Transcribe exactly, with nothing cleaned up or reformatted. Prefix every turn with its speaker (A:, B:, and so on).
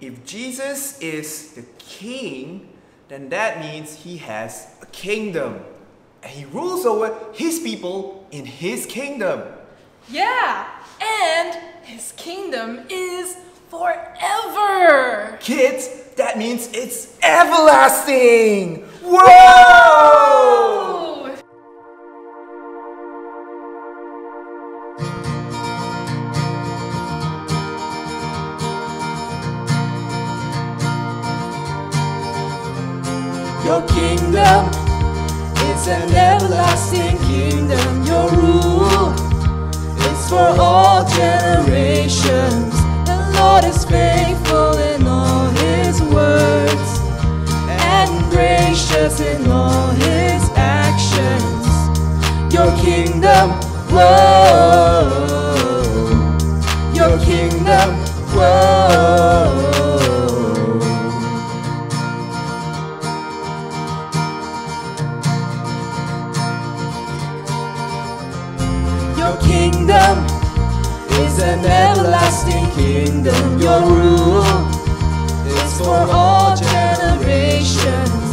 A: if Jesus is the king, then that means he has a kingdom. And he rules over his people in his kingdom.
B: Yeah, and his kingdom is forever.
A: Kids, that means it's everlasting. Whoa!
C: Your kingdom is an everlasting kingdom. Your rule is for all generations. The Lord is faithful in all His words and gracious in all His actions. Your kingdom, whoa. Your kingdom, whoa. Your kingdom is an everlasting kingdom. Your rule is for all generations.